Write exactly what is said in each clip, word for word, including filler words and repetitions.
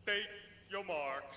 Take your marks.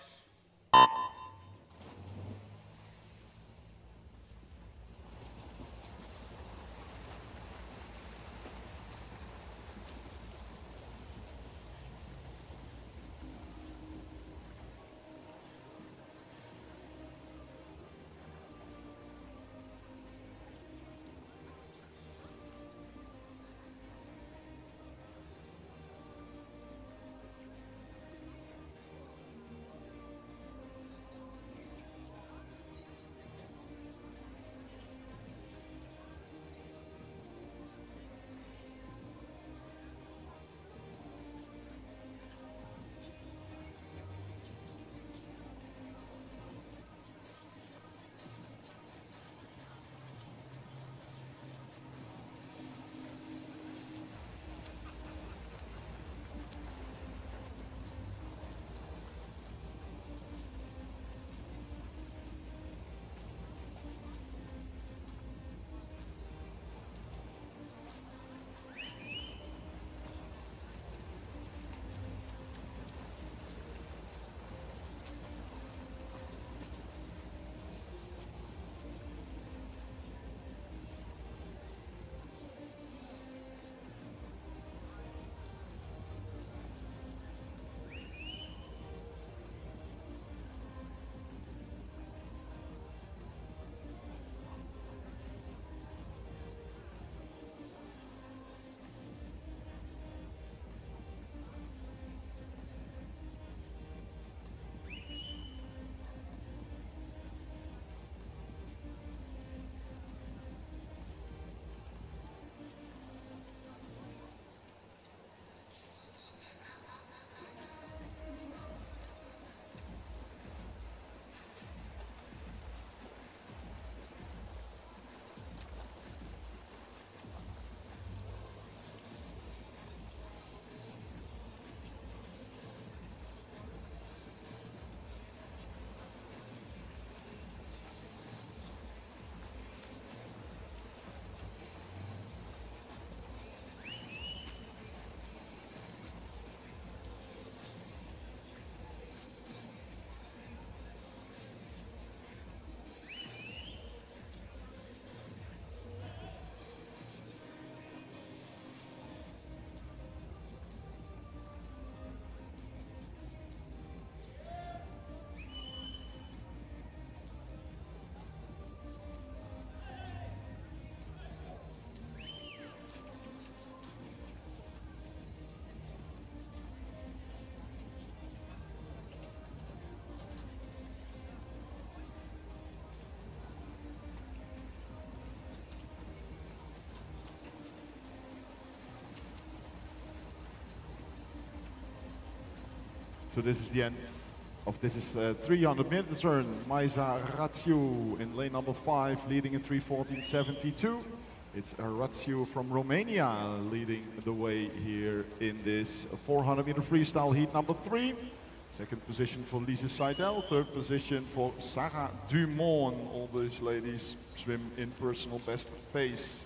So this is the end of this is uh, three hundred meter turn. Maisa Rațiu in lane number five, leading in three fourteen seventy-two. It's Rațiu from Romania leading the way here in this four hundred meter freestyle heat number three. Second position for Lise Seidel, third position for Sarah Dumont. All these ladies swim in personal best pace.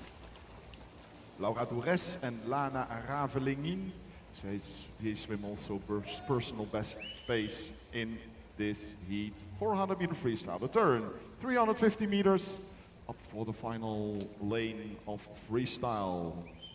Laura Dures and Lana Ravelingin, they swim also personal best pace in this heat. four hundred meter freestyle, the turn, three hundred fifty meters, up for the final lane of freestyle.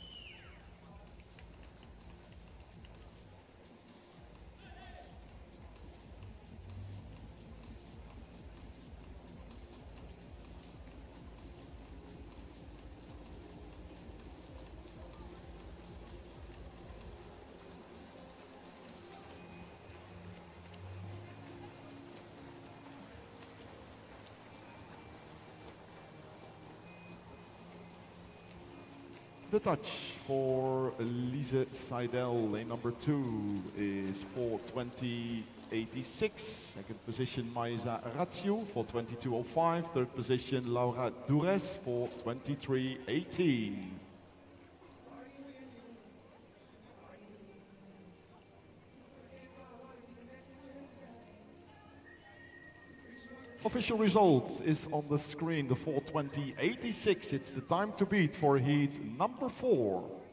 The touch for Lise Seidel, lane number two, is four twenty eighty-six. Second position, Maisa Rațiu for twenty-two oh five. Third position, Laura Dures for twenty-three eighteen. Official result is on the screen, the four twenty eighty-six. It's the time to beat for heat number four.